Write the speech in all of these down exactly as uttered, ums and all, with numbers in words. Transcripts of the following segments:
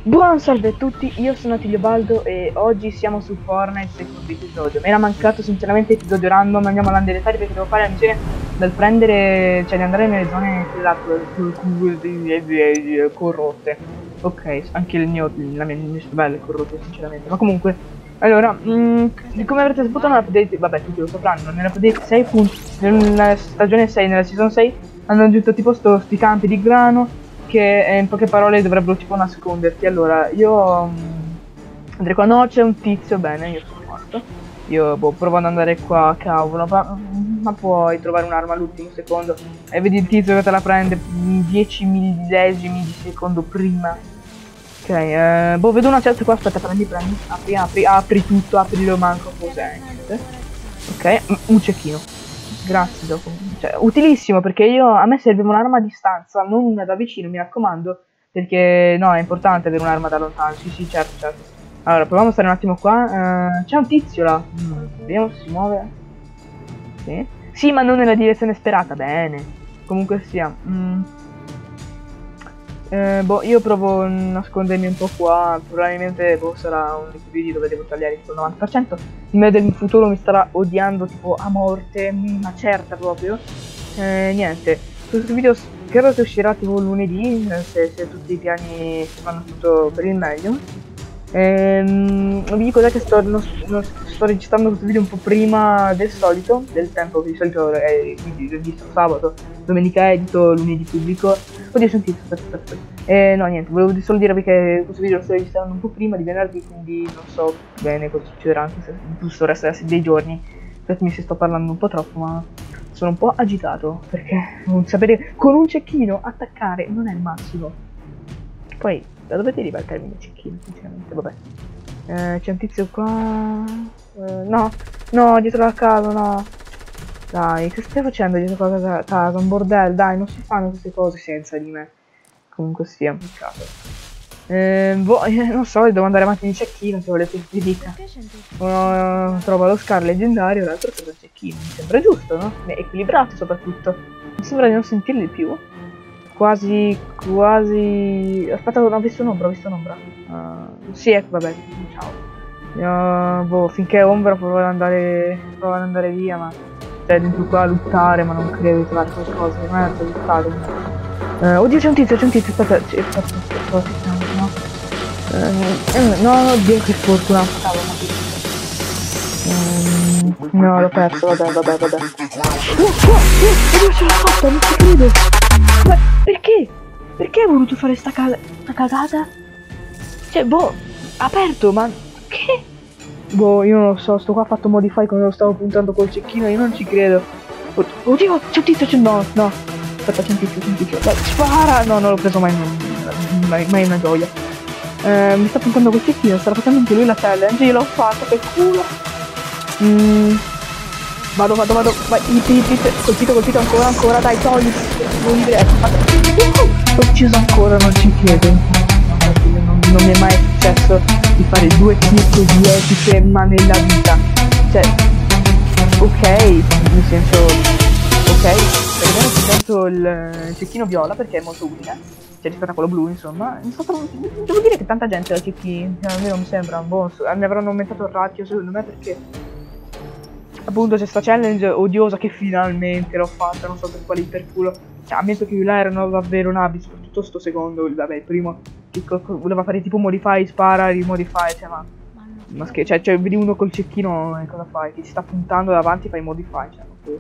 Buon salve a tutti, io sono Attilio e oggi siamo su Fortnite secondo episodio. Mi era mancato sinceramente episodio random, andiamo all'andeletario perché devo fare la missione dal prendere, cioè di andare nelle zone corrotte. Ok, anche il mio, la mia, il mio cervello è corrotto sinceramente, ma comunque. Allora, mh, come avrete saputo nell'update, vabbè tutti lo sapranno, nell'update sei, nella stagione sei, nella season sei, hanno aggiunto tipo sto, sti campi di grano che eh, in poche parole dovrebbero tipo nasconderti. Allora io um, andrei qua, no c'è un tizio, bene io sono morto. Io boh, provo ad andare qua, cavolo, ma, ma puoi trovare un'arma all'ultimo secondo e vedi il tizio che te la prende dieci millesimi di secondo prima. Ok, eh, boh, vedo una certa qua, aspetta, prendi, prendi, apri, apri, apri tutto, aprilo, manco cos'è, niente. Ok, un cecchino. Grazie, dopo. Cioè, utilissimo perché io a me serve un'arma a distanza, non una da vicino, mi raccomando, perché no, è importante avere un'arma da lontano. Sì, sì, certo, certo. Allora, proviamo a stare un attimo qua. Uh, c'è un tizio là. Mm, vediamo se si muove. Sì. Sì, ma non nella direzione sperata. Bene. Comunque sia. Mm. Eh, boh, io provo a nascondermi un po' qua, probabilmente boh, sarà un video dove devo tagliare il novanta per cento. Il me del futuro mi starà odiando tipo a morte, ma certa proprio. Eh, niente, questo video credo che uscirà tipo lunedì, se, se tutti i piani vanno tutto per il meglio. Ehm, vi dico già che sto, non, non, sto registrando questo video un po' prima del solito, del tempo che di solito è quindi registro sabato, domenica edito, lunedì pubblico. Oddio, sentite, aspetta, aspetta. Eh, no, niente, volevo solo dirvi che questo video lo sto registrando un po' prima di venerdì, quindi non so bene cosa succederà anche se giusto il resto dei giorni. Scusatemi se sto parlando un po' troppo, ma sono un po' agitato, perché non sapere con un cecchino attaccare non è il massimo. Poi, da dove ti ribalcare il mio cecchino, sinceramente, vabbè. Eh, c'è un tizio qua... Eh, no, no, dietro la casa, no. Dai, che stai facendo dietro la casa? Un bordello, dai, non si fanno queste cose senza di me. Comunque sia, un peccato. Eh, boh, non so, devo andare avanti di cecchino, se volete che vi dica. Uno trova lo scar leggendario, l'altro trova il cecchino. Mi sembra giusto, no? È equilibrato soprattutto. Mi sembra di non sentirli più. Quasi, quasi... Aspetta, ho visto un'ombra, ho visto un'ombra. Uh, sì, ecco, vabbè, ciao. Uh, boh, finché è ombra provo ad andare, provo ad andare via, ma... Cioè, dentro qua a lottare, ma non credo di trovare qualcosa. Non è lottato. Uh, oddio, c'è un tizio, c'è un tizio, aspetta, aspetta, aspetta, aspetta, no? Uh, no, oddio, che sfortunato, cavolo. Um, no, l'ho perso, vabbè, vabbè, vabbè. Oh, oh, oh, oddio, ce l'ho fatta, non ci credo. Ma perché? Perché hai voluto fare sta, ca sta cagata? Cioè, boh, aperto, ma che? Boh, io non lo so, sto qua ha fatto modify quando lo stavo puntando col cecchino, io non ci credo. Oddio, c'è un tizio, c'è... No, no. Aspetta, c'è un tizio, c'è un tizio. Dai, spara! No, non l'ho preso mai, mai, mai una gioia. Eh, mi sta puntando col cecchino, starà facendo anche lui la challenge, io l'ho fatta, per culo. Mm. Vado, vado, vado, vai, hit, hit, hit, colpito, colpito, ancora, ancora, dai, togli, non dire, ho ucciso ancora, non ci credo, non, non mi è mai successo di fare due clip così epiche, ma nella vita, cioè, ok, nel senso, ok, per me soltanto il cecchino viola perché è molto utile, cioè rispetto a quello blu, insomma, so, devo dire che tanta gente ha cecchini, cioè, almeno mi sembra un buon, mi avranno aumentato il ratio secondo me perché... Appunto c'è sta challenge odiosa che finalmente l'ho fatta, non so per quale iperculo. Cioè, ammetto che là erano davvero navi, soprattutto sto secondo, vabbè, il primo che voleva fare tipo modify, spara, rimodify, cioè ma... Ma che, cioè, cioè, vedi uno col cecchino e cosa fai? Che ti sta puntando davanti, fai modify, cioè, non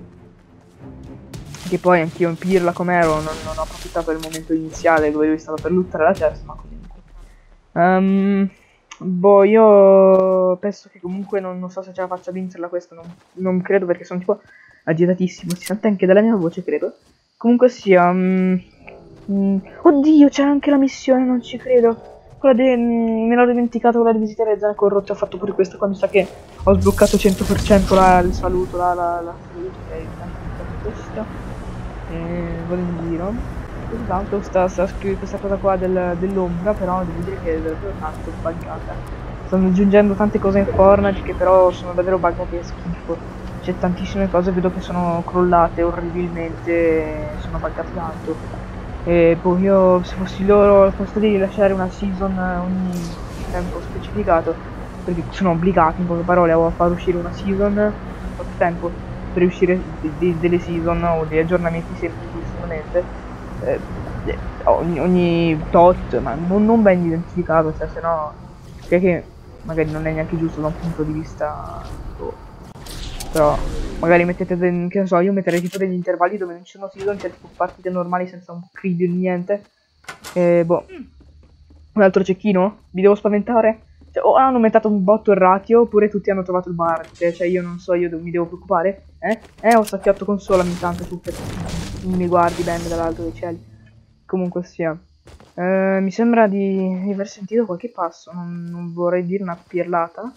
che poi anch'io in pirla com'ero, non, non ho approfittato del momento iniziale dove io stavo per lottare la testa, ma comunque. Um, Boh, io penso che comunque non, non so se ce la faccia vincerla questa, non, non credo perché sono tipo agitatissimo, si sente anche dalla mia voce, credo. Comunque sia... Um, um, oddio, c'è anche la missione, non ci credo. Quella de... me l'ho dimenticato, quella di visitare le zone corrotte, ho fatto pure questa quando sa che ho sbloccato cento per cento la, il saluto, la, la, la saluto, ok, questa. E vado in giro. Esatto, sta, sta scrivendo questa cosa qua del, dell'ombra, però devo dire che è davvero tanto buggata. Stanno aggiungendo tante cose in Fortnite che però sono davvero buggate e schifo. C'è tantissime cose, vedo che sono crollate orribilmente, sono buggate tanto. E boh, io se fossi loro al posto di lasciare una season ogni tempo specificato, perché sono obbligati in poche parole a far uscire una season tot tempo per uscire de de delle season o degli aggiornamenti semplici giustamente eh, ogni, ogni tot, ma non, non ben identificato, cioè se no che magari non è neanche giusto da un punto di vista boh. Però magari mettete del, che ne so, io metterei tipo degli intervalli dove non ci sono season, cioè tipo partite normali senza un cridio di niente. E boh. Un altro cecchino? Vi devo spaventare? Cioè, o hanno aumentato un botto il ratio, oppure tutti hanno trovato il bar. Cioè, cioè io non so, io mi devo preoccupare? Eh? Eh, ho stacchiato console ogni tanto tu per non mi guardi bene dall'alto dei cieli. Comunque sia. Eh, mi sembra di, di aver sentito qualche passo, non, non vorrei dire una pirlata.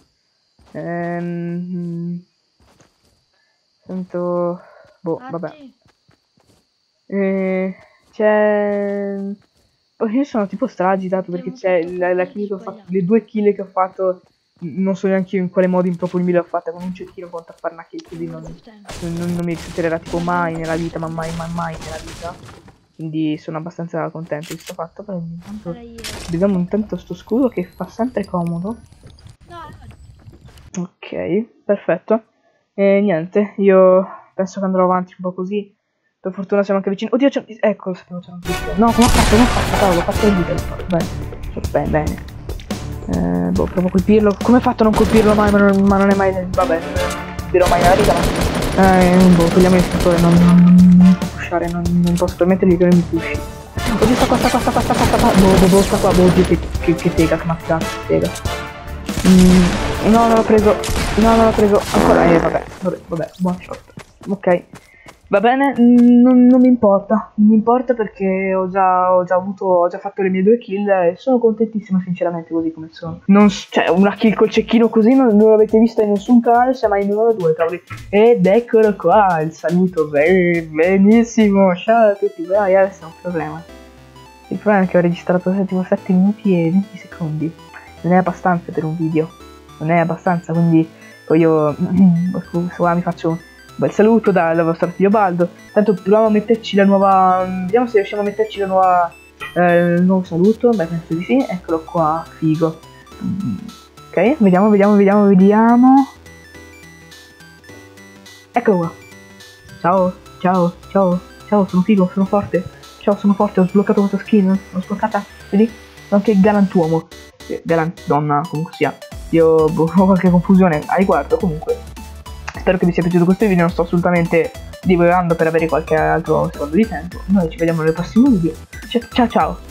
Ehm... Sento... Boh, vabbè. Eh, c'è... Poi io sono tipo stragitato perché c'è la, la kill che ho fatto, le due kill che ho fatto, non so neanche io in quale modo improponibile l'ho fatta, con un cecchino contro a fare una kill, quindi non, non, non mi succederà tipo mai nella vita, ma mai mai mai nella vita. Quindi sono abbastanza contento di sto fatto, però intanto vediamo intanto sto scudo che fa sempre comodo. Ok, perfetto. E niente, io penso che andrò avanti un po' così. Per fortuna siamo anche vicini. Oddio, c'è... Ecco, sapevo c'era un pistone. No, come ho fatto? Come ho fatto? Cavolo, ho fatto il video. Bene, bene, bene. Eh, boh, provo a colpirlo. Come ho fatto a non colpirlo mai? Ma non, ma non è mai... Vabbè, non dirò mai nella vita, ma... Eh, boh, togliamo il istruttore. Non, non, non può pushare, non, non posso permettergli che non mi pushi. Oddio, sta qua, sta qua, sta qua, sta qua, sta qua. Boh, boh, boh, sta qua. Boh, oddio, che, che, che tega, che mazzato, che tega. Mm, no, non l'ho preso. No, non l'ho preso. Ancora, eh, vabbè, vabbè, vabbè, buon shot. Ok. Va bene, non, non mi importa, non mi importa perché ho già, ho già avuto, ho già fatto le mie due kill e sono contentissimo sinceramente così come sono. Non, cioè, una kill col cecchino così non, non l'avete vista in nessun canale, siamo in uno o due, cavoli. Ed eccolo qua, il saluto, beh, benissimo, ciao a tutti, vai, adesso è un problema. Il problema è che ho registrato tipo sette minuti e venti secondi, non è abbastanza per un video, non è abbastanza, quindi poi io, scusa, mi faccio... Bel saluto dal vostro figlio Baldo. Tanto proviamo a metterci la nuova. Vediamo se riusciamo a metterci la nuova. Eh, il nuovo saluto. Beh, penso di sì. Eccolo qua, figo. Ok, vediamo, vediamo, vediamo, vediamo. Eccolo qua. Ciao, ciao, ciao, ciao, sono figo, sono forte. Ciao, sono forte, ho sbloccato questa skin. L'ho sbloccata. Vedi? Sono anche galantuomo. Eh, galant donna, comunque sia. Io boh, ho qualche confusione a riguardo, comunque. Spero che vi sia piaciuto questo video, non sto assolutamente divagando per avere qualche altro secondo di tempo. Noi ci vediamo nel prossimo video. Ciao ciao!